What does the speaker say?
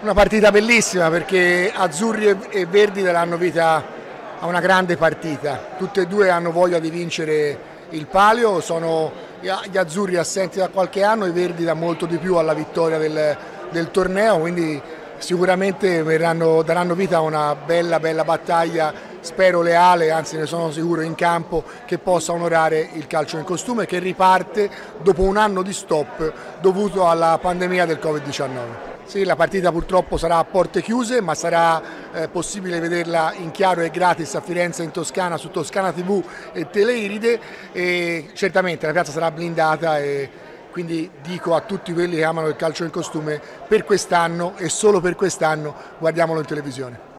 Una partita bellissima perché azzurri e verdi daranno vita a una grande partita. Tutte e due hanno voglia di vincere il palio, sono gli azzurri assenti da qualche anno, i verdi da molto di più alla vittoria del torneo, quindi sicuramente daranno vita a una bella battaglia, spero leale, anzi ne sono sicuro, in campo, che possa onorare il calcio in costume che riparte dopo un anno di stop dovuto alla pandemia del Covid-19. Sì, la partita purtroppo sarà a porte chiuse, ma sarà possibile vederla in chiaro e gratis a Firenze in Toscana su Toscana TV e Teleiride, e certamente la piazza sarà blindata, e quindi dico a tutti quelli che amano il calcio in costume, per quest'anno e solo per quest'anno guardiamolo in televisione.